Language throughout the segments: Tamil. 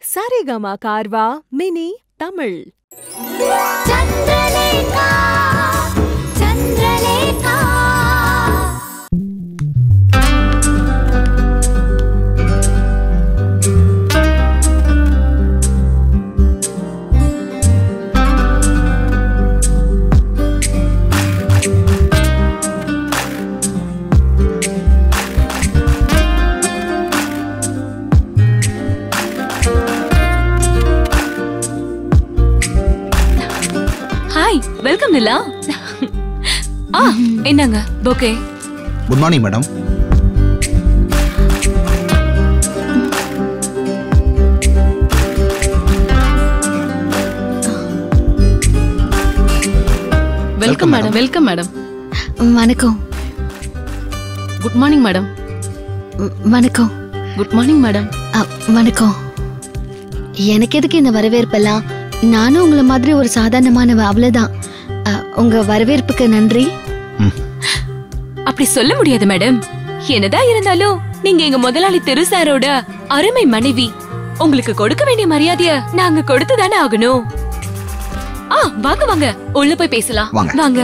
Saregama Karva Mini Tamil. Chandralekha, Chandralekha. Welcome Nila. என்னங்க bouquet. Good morning madam. Welcome madam. Welcome madam. வணக்கம். Good morning madam. வணக்கம். Good morning madam. வணக்கம். எனக்கு எதுக்கு இந்த வரவேற்பெல்லாம்? நானும் உங்களை மாதிரி ஒரு சாதாரணமானவ, அவ்வளவுதான். உங்க வரவேற்புக்கு நன்றி. அப்படி சொல்ல முடியாது மேடம். என்னதான் இருந்தாலும் நீங்க எங்க முதலாளி தெருசாரோட அருமை மனைவி. உங்களுக்கு கொடுக்க வேண்டிய மரியாதைய நாங்க கொடுத்துதானே ஆகணும். வாங்க வாங்க, உள்ள போய் பேசலாம். வாங்க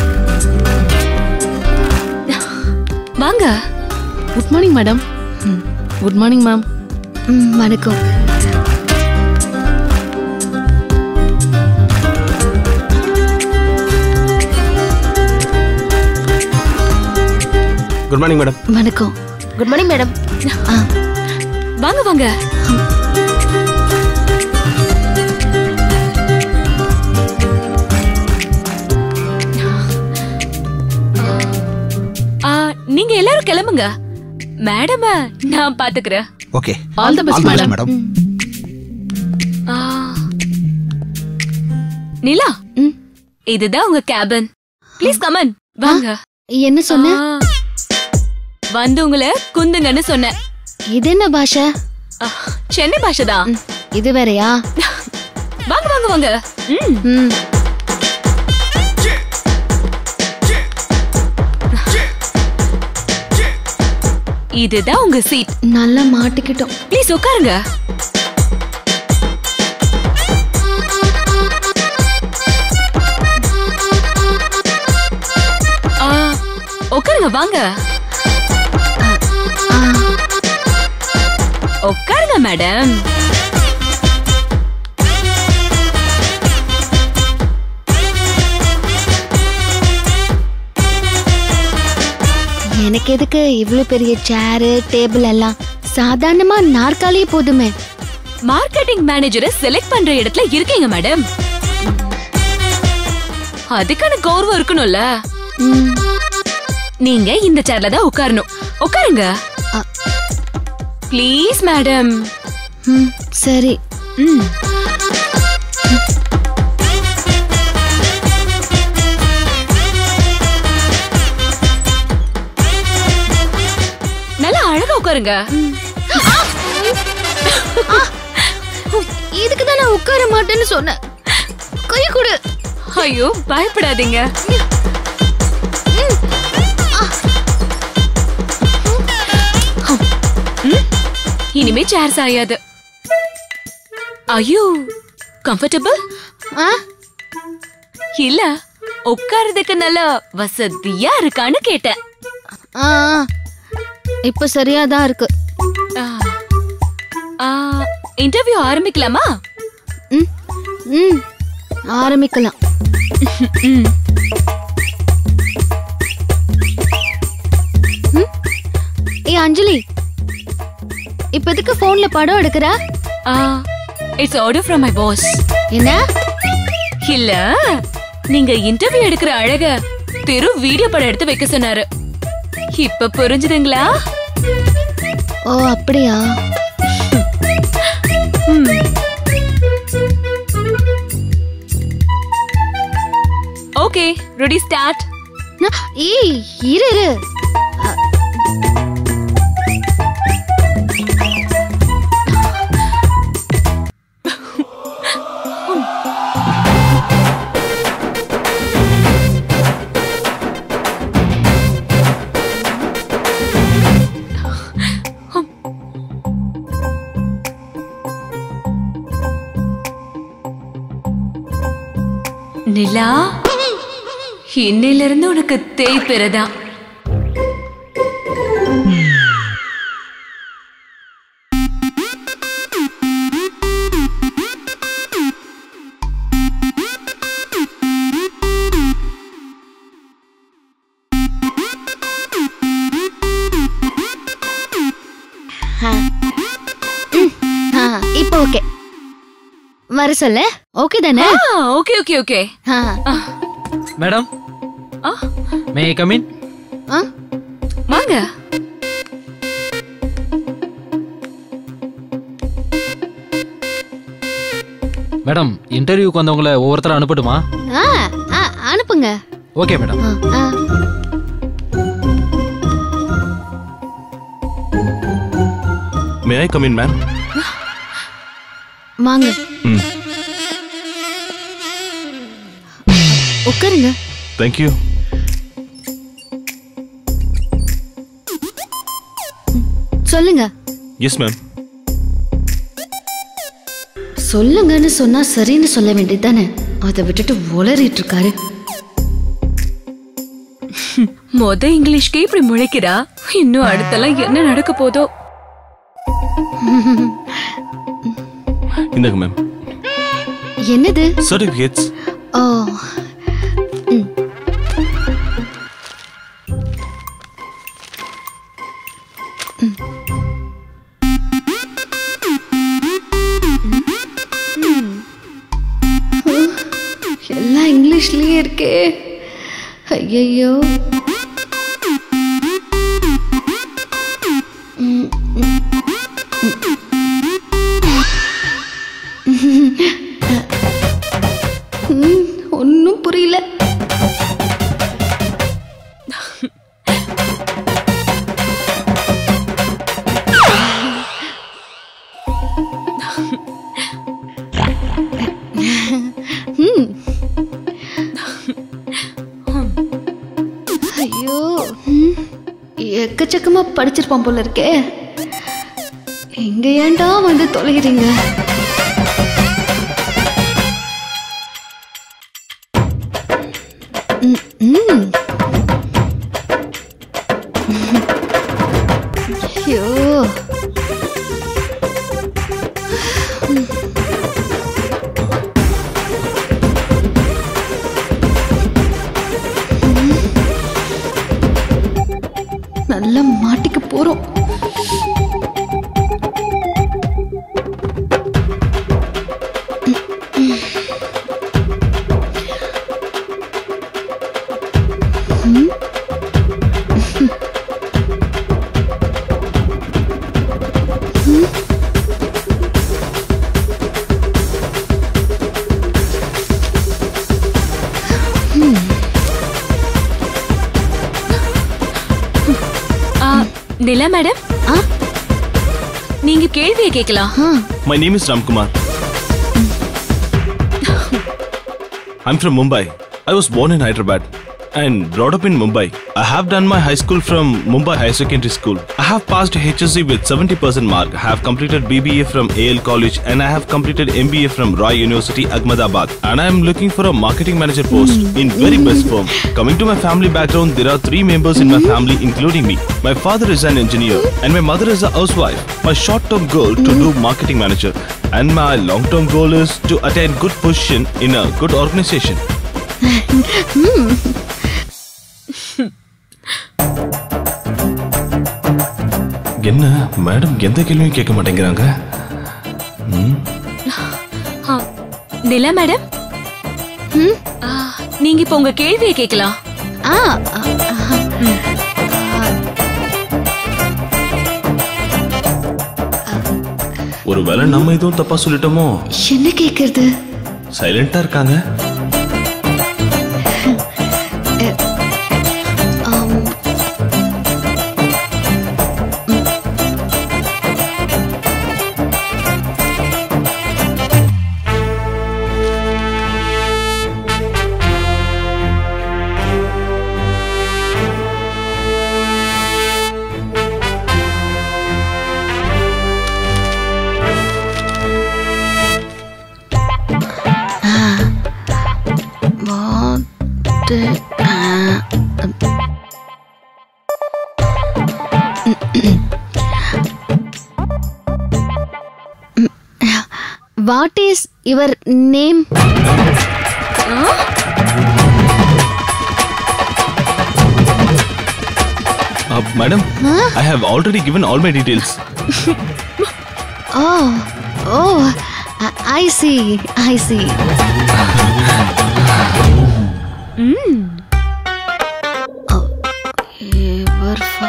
வாங்க. Good morning madam. Good morning ma'am. வணக்கம். Good morning madam. வணக்கம். Good morning madam. வாங்க வாங்க. நீங்க எல்லாரும் கிளம்புங்க. மேடம் நான் பாத்துக்கிறேன். Okay. All the best madam. Nila, இதுதான் உங்க கேபின். Please come in. வாங்க. என்ன சொன்ன? வந்து உங்களை குந்துங்கன்னு சொன்னேன். இது என்ன பாஷை? சென்னை பாஷை தான். இது வேறயா? வாங்க வாங்க வாங்க. இதுதான் உங்க சீட். நல்லா மாட்டிக்கிட்டோம். ப்ளீஸ் உட்காருங்க. உட்காருங்க வாங்க. உட்காருங்க மேடம். எனக்கு எதுக்கு இவ்வளவு பெரிய சேரு டேபிள் எல்லாம்? சாதாரணமா நாற்காலியே போதுமே. மார்க்கெட்டிங் மேனேஜரை செலக்ட் பண்ற இடத்துல இருக்கீங்க மேடம். அதுக்கான கௌரவம் இருக்கணும்ல. நீங்க இந்த சேர்ல தான் உட்காரணும். உட்காருங்க ப்ளீஸ் மேடம். சரி. நல்லா அழகா உட்காருங்க. இதுக்குதான் நான் உட்கார மாட்டேன்னு சொன்னேன். கை கொடு. ஐயோ பயப்படாதீங்க. இனிமே சேர் சாயாது. ஐயோ கம்ஃபர்டபிள்? இல்ல உட்கார்றதுக்கு நல்ல வசதியா இருக்கான்னு கேட்டேன். இப்ப சரியாதான் இருக்கு. இன்டர்வியூ ஆரம்பிக்கலாமா? ஆரம்பிக்கலாம். அஞ்சலி, இப்ப எதுக்கு போன்ல படம் எடுக்கிற? It's order from my boss. என்ன? இல்ல, நீங்க இன்டர்வியூ எடுக்கிற அழக தெரு வீடியோ படம் எடுத்து வைக்க சொன்னாரு. இப்ப புரிஞ்சுதுங்களா? ஓ அப்படியா? Okay, ready start. இரு. நிலா, இன்னையில இருந்து உனக்கு தேய்பிறதா. இப்போ ஓகே வர சொல்ல. ஓகே தானே? Okay okay okay. Madam, may I come in? வாங்க. மேடம், இன்டர்வியூக்கு வந்தவங்கள ஒவ்வொருத்தர அனுப்பட்டுமா? அனுப்புங்க. Okay madam. May I come in, ma'am? வாங்க. உட்காருங்க. Thank you. சொல்லுங்க. Yes, ma'am. சொல்லுங்கன்னு சொன்னா சரின்னு சொல்ல வேண்டியதுதானே? அதை விட்டுட்டு உளறிட்டு இருக்காரு. இங்கிலீஷ்கே இப்படி முளைக்கிறா, இன்னும் அடுத்தெல்லாம் என்ன நடக்க போதோ. இந்தாங்க மேம். என்னது? சர்டிபிகேட்ஸ். ஓ. எல்லாம் இங்கிலீஷ்லயே இருக்கே. ஐயோ. ஒன்னும் புரியல. ஐயோ, எக்கச்சக்கமா படிச்சிருப்பான் போல இருக்கே. எங்க ஏன்டா வந்து தொலைகிறீங்க? ஐயோ, நல்லா மாட்டிக்க போறோம். நிலா மேடம், நீங்க கேள்வியை கேட்கலாம். My name is Ramkumar. I'm from Mumbai. I was born in Hyderabad and brought up in Mumbai. I have done my high school from Mumbai High Secondary School. I have passed HSC with 70% mark. I have completed BBA from AL College and I have completed MBA from Roy University, Ahmedabad. And I am looking for a marketing manager post in very best firm. Coming to my family background, there are 3 members in my family including me. My father is an engineer and my mother is a housewife. My short-term goal to do marketing manager and my long-term goal is to attain good position in a good organization. என்ன மேடம் எந்த கேள்வியும் கேட்க மாட்டேங்கிறாங்க? நிலா மேடம், நீங்க இப்ப உங்க கேள்வியை கேட்கலாம். ஒருவேளை நம்ம எதுவும் தப்பா சொல்லிட்டோமோ? என்ன கேக்குறது? சைலண்டா இருக்காங்க. What is your name? Madam, I have already given all my details. Oh, I see. Ever for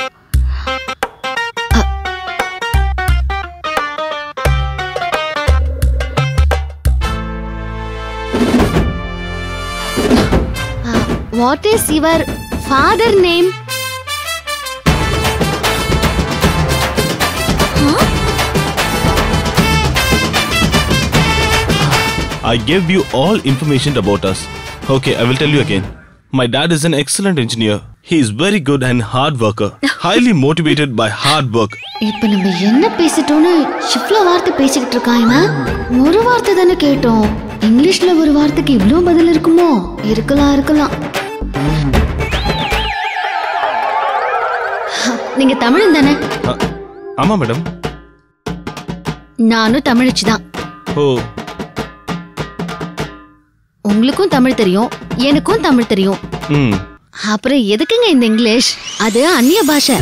what is your father name? I gave you all information about us. Okay, I will tell you again. My dad is an excellent engineer. He is very good and hard worker. Highly motivated by hard work. இப்ப நம்ம என்ன பேசிட்டோம்னு இவ்ளோ வார்த்தை பேசிக்கிட்டு இருக்காங்க. ஒரு வார்த்தை தானே கேட்டோம். இங்கிலீஷ்ல ஒரு வார்த்தைக்கு இவ்ளோ பதில் இருக்குமோ? இருக்கலாம். நீங்க தமிழன் தானே? ஆமா மேடம். நானும் தமிழச்சி தான். ஓ. உங்களுக்கும் தமிழ் தெரியும், எனக்கும் தமிழ் தெரியும். அப்புறம் எதுக்குங்க இந்த இங்கிலீஷ்? அது அந்நிய பாஷை.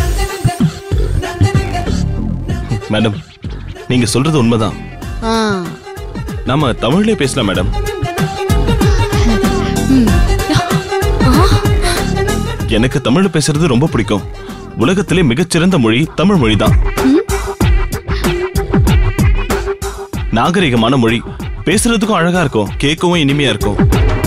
மேடம், நீங்க சொல்றது உண்மைதான். நாம தமிழ்லயே பேசலாம் மேடம். எனக்கு தமிழ்ல பேசுறது ரொம்ப பிடிக்கும். உலகத்திலே மிகச்சிறந்த மொழி தமிழ் மொழிதான். நாகரிகமான மொழி, பேசுறதுக்கும் அழகா இருக்கும், கேட்கவும் இனிமையா இருக்கும்.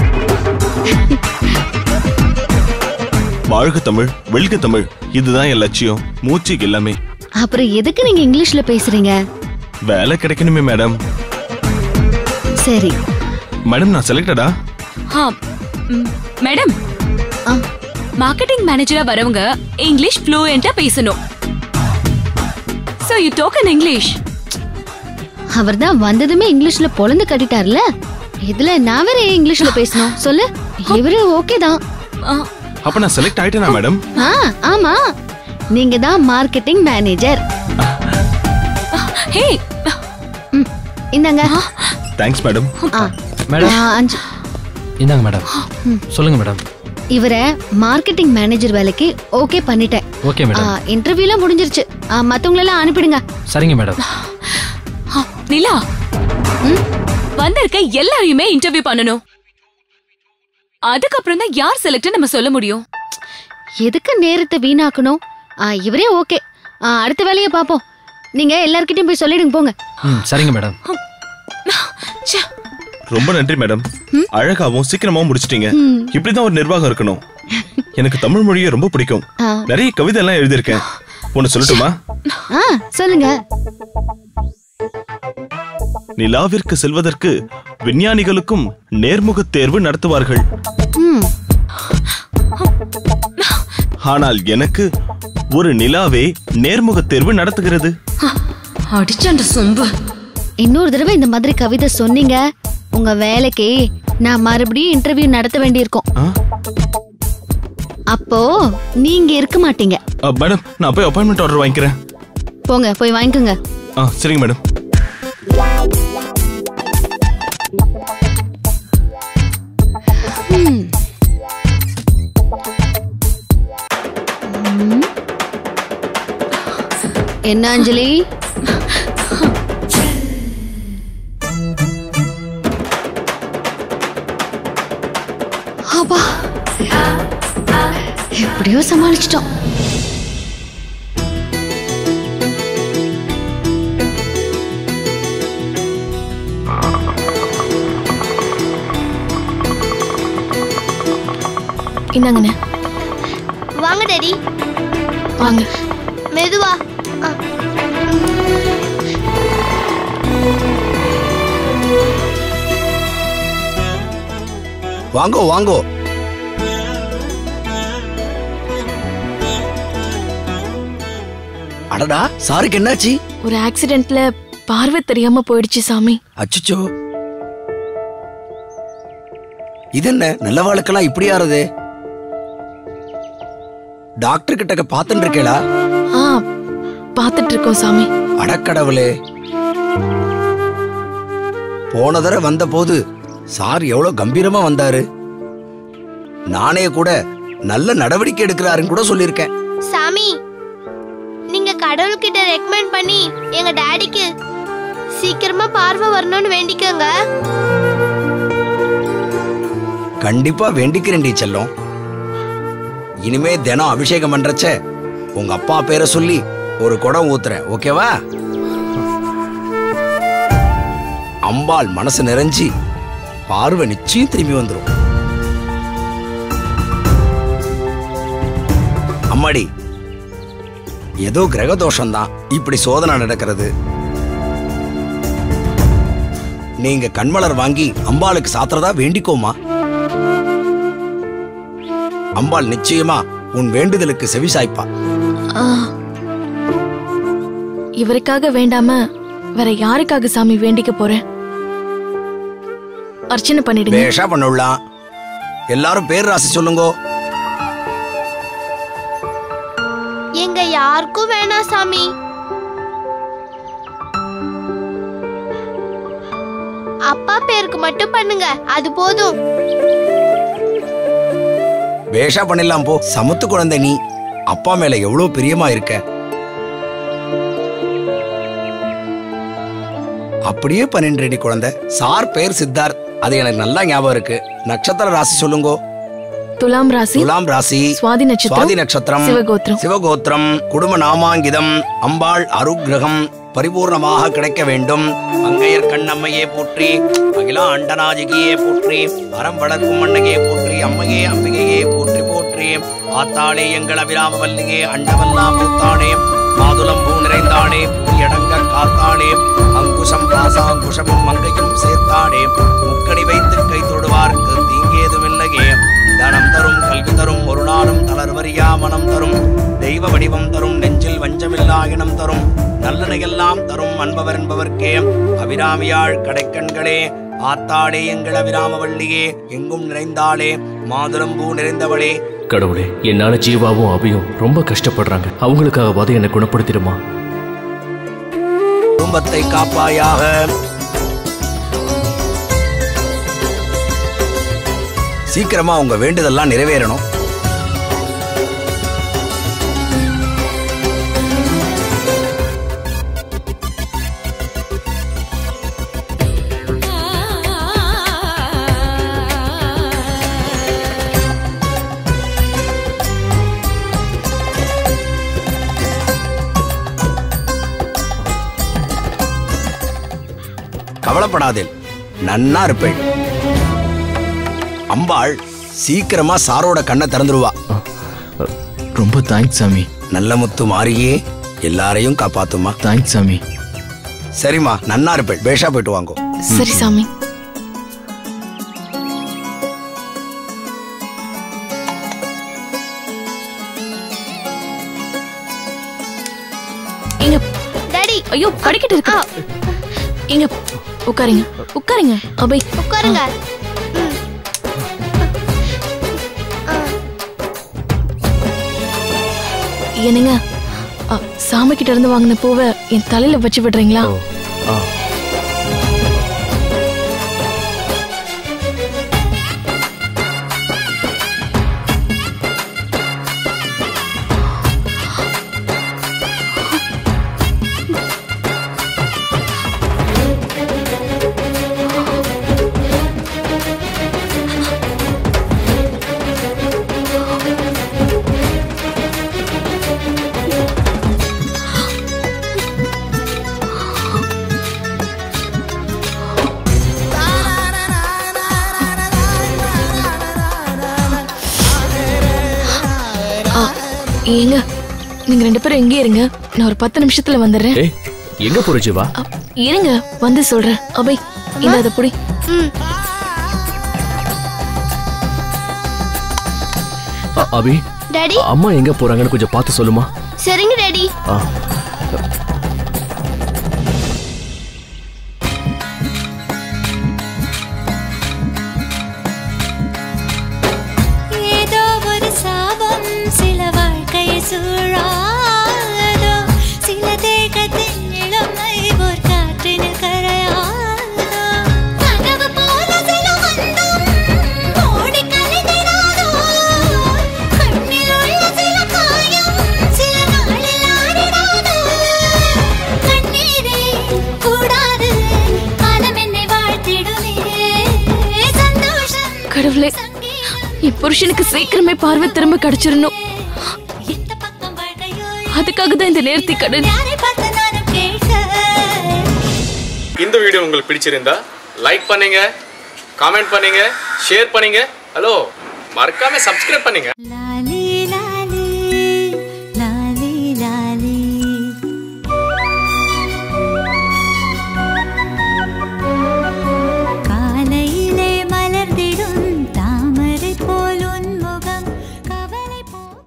வாழ்க தமிழ், வெல்க தமிழ், இதுதான் என் லட்சியம், மூச்சு எல்லாமே. அப்புறம் எதுக்கு நீங்க இங்கிலீஷ்ல பேசுறீங்க? வேலை கிடைக்கணுமே மேடம். சரி மேடம், நான் செலக்டடா? மேடம், மார்க்கெட்டிங் மேனேஜரா வரவங்க இங்கிலீஷ் ஃப்ளூயண்டா பேசணும். So you talk in English. அவர்தான் வந்ததுமே இங்கிலீஷ்ல பொளந்து கட்டிட்டார்ல. இதுல நான் வேற இங்கிலீஷ்ல பேசணும் சொல்லு. இவரு ஓகே தான். அப்ப நான் செலக்ட் ஆயிட்டேனா மேடம்? ஆமா, நீங்க தான் மார்க்கெட்டிங் மேனேஜர். ஹே, இந்தாங்க. Thanks madam. மேடம் இந்தாங்க மேடம். சொல்லுங்க மேடம். இவரை மார்க்கெட்டிங் மேனேஜர் வேலைக்கு ஓகே பண்ணிட்டேன். Okay madam. இன்டர்வியூலாம் முடிஞ்சிருச்சு. மத்தவங்க எல்லாம் அனுப்பிடுங்க. சரிங்க மேடம். நிலா, வந்திருக்க எல்லாரையுமே இன்டர்வியூ பண்ணணும். அதுக்கப்புறம் தான் யார் செலக்ட் நம்ம சொல்ல முடியும். எதுக்கு நேரத்தை வீணாக்கணும்? இவரே ஓகே. அடுத்த வேலையை பாப்போம். நீங்க எல்லார்கிட்டயும் போய் சொல்லிடுங்க போங்க. சரிங்க மேடம். ரொம்ப நன்றி மேடம். அழகாவும் சீக்கிரமாவும் முடிச்சிட்டீங்க. இப்படிதான் ஒரு நிர்வாகம் இருக்கணும். எனக்கு தமிழ் மொழியை ரொம்ப பிடிக்கும். நிறைய கவிதை எல்லாம் எழுதியிருக்கேன். ஒன்னு சொல்லட்டுமா? சொல்லுங்க. நிலாவிற்கு செல்வதற்கு விஞ்ஞானிகளுக்கும் நேர்முக தேர்வு நடத்துவார்கள். ஆனால் எனக்கு ஒரு நிலாவே நேர்முக தேர்வு நடத்துகிறது. அடிச்சண்ட சொம்பு. இன்னொரு தடவை இந்த மாதிரி கவிதை சொன்னீங்க, உங்க வேலைக்கு நான் மறுபடியும் இன்டர்வியூ நடத்த வேண்டியிருக்கும். அப்போ நீங்க இருக்க மாட்டீங்க. மேடம், நான் போய் அப்பாயின்மெண்ட் ஆர்டர் வாங்கிக்கிறேன். போங்க, போய் வாங்கிக்கோங்க. சரிங்க மேடம். என்ன அஞ்சலி? அப்பா, எப்படியோ சமாளிச்சிட்டோம். இந்தாங்கண்ணே. வாங்க டாடி. வாங்க. மெதுவா. வாங்கோ வாங்கோ. அடடா, சாருக்கு என்னாச்சு? ஒரு ஆக்சிடென்ட்ல பார்வை தெரியாம போயிடுச்சு சாமி. அச்சச்சோ. இது என்ன நல்ல வாழ்க்கெல்லாம் இப்படி ஆறுது? டாக்டர் கிட்ட பாத்துட்டு இருக்கேளா? பாத்துட்டு இருக்கோம் சாமி. அடக்கடவுளே, போன தடவை வந்த போது சார் எவ்வளவு கம்பீரமா வந்தாரு. நானே கூட நல்ல நடவடிக்கை எடுக்கிறாருன்னு கூட சொல்லியிருக்கேன். சாமி, நீங்க கடவுள்கிட்ட ரெக்கமெண்ட் பண்ணி எங்க டாடிக்கு சீக்கிரமா பார்வை வரணும்னு வேண்டிக்கங்க. கண்டிப்பா வேண்டிக்கிறேன்டி செல்லம். இனிமே தினம் அபிஷேகம் பண்றச்ச உங்க அப்பா பேரை சொல்லி ஒரு குடம் ஊத்துறேன், ஓகேவா? அம்பாள் மனசு நிறைஞ்சி பார்வை நிச்சயம் திரும்பி வந்துரும். அம்மாடி, ஏதோ கிரக தோஷம்தான் இப்படி சோதனை நடக்கிறது. நீங்க கண்மலர் வாங்கி அம்பாளுக்கு சாத்திரதா வேண்டிக்கோமா. அம்பாள் நிச்சயமா உன் வேண்டுதலுக்கு செவிசாய்ப்பா. இவருக்காக வேண்டாம வேற யாருக்காக சாமி வேண்டிக்க போறேன்? அர்ச்சனை பண்ணிடுங்க. பேஷா பண்ணலாம். எல்லாரும் பேர் ராசி சொல்லுங்க. எங்க யாருக்கும் வேணாம் சாமி. அப்பா பேருக்கு மட்டும் பண்ணுங்க, அது போதும். பேஷா பண்ணிடலாம் போ. சமத்து குழந்தை நீ. அப்பா மேல எவ்வளவு பிரியமா இருக்க. அப்படியே பண்ணின்றி குழந்தை. சார் பேர் சித்தார்த், அது எனக்கு நல்லா ஞாபகம் இருக்கு. நட்சத்திர ராசி சொல்லுங்க. துலாம் ராசி. துலாம் ராசி. சுவாதி நட்சத்திரம். சுவாதி நட்சத்திரம். சிவகோத்திரம். சிவகோத்திரம். குடும்ப நாமாங்கிதம். அம்பாள் அருக்கிரகம் பரிபூர்ணமாக கிடைக்க வேண்டும். அங்கையர் கண்ணம்மையே போற்றி, அகிலா அண்டநாயகியே போற்றி, அறம் வளர்க்கும் அன்னையே போற்றி, அம்மையே அம்பிகையே போற்றி போற்றி. ஆத்தாளே எங்கள் அபிராம வல்லியே, அண்டவல்லாம் பூத்தாளே, மாதுளம் பூ நிறைந்தாளே, பூயடங்க காத்தாளே, அங்குசம் பாசாங்குஷமும் மங்கையும் சேர்த்தாளே, முக்கடி வைத்து கை தொடுவார்க்கு தீங்கேதுமில்லையே. தனம் தரும், கல்வி தரும், ஒரு நாளும் தளர்வரியா மனம் தரும், தெய்வ வடிவம் தரும், நெஞ்சில் வஞ்சமில்லா இனம் தரும், நல்லனையெல்லாம் தரும், அன்பவர் என்பவர்க்கே. அபிராமியாள் கடைக்கண்களே, ஆத்தாளே எங்கள் அபிராம வள்ளியே, எங்கும் நிறைந்தாளே, மாதுளம்பூ நிறைந்தவளே. கடவுளே, என்னால ஜீவாவும் அபியும் ரொம்ப கஷ்டப்படுறாங்க. அவங்களுக்காகவாது என்னை குணப்படுத்திடுமா. குடும்பத்தை காப்பாயாக. சீக்கிரமா உங்க வேண்டுதெல்லாம் நிறைவேறணும். கவலைப்படாதே, நன்னா இருப்பேன். அம்பாள் சீக்கிரமா சாரோட கண்ணை திறந்துருவா. ரொம்ப தேங்க்ஸ் சாமி. நல்ல முத்து மாறியே எல்லாரையும் காப்பாத்துமா. தேங்க்ஸ் சாமி. சரிம்மா, நன்னா இருப்பேன். பேஷா போயிட்டு வாங்கோ. சரி சாமி. எங்க டாடி, ஐயோ படிக்கிட்டு இருக்கு. இங்க உட்காருங்க, உட்காருங்க. அபை உட்காருங்க. என்னங்க, சாமி கிட்ட இருந்து வாங்கின பூவை என் தலையில வச்சு விடுறீங்களா? ஏங்க, நீங்க ரெண்டு பேரும் எங்கே இருங்க, நான் ஒரு 10 நிமிஷத்துல வந்துடுறேன். எங்க போற ஜீவா? இருங்க, வந்து சொல்றேன். அபை, இந்த அத புடி. அபி, டாடி, அம்மா எங்க போறாங்கன்னு கொஞ்சம் பார்த்து சொல்லுமா. சரிங்க டாடி. கடவுளே, என் புருஷனுக்கு சீக்கிரமே பார்வை திரும்ப கிடைச்சிடணும். அதுக்காக தான் இந்த நேர்த்தி கடன். இந்த வீடியோ உங்களுக்கு பிடிச்சிருந்தா லைக் பண்ணுங்க, கமெண்ட் பண்ணுங்க, ஷேர் பண்ணுங்க. ஹலோ, மறக்காம சப்ஸ்கிரைப் பண்ணுங்க.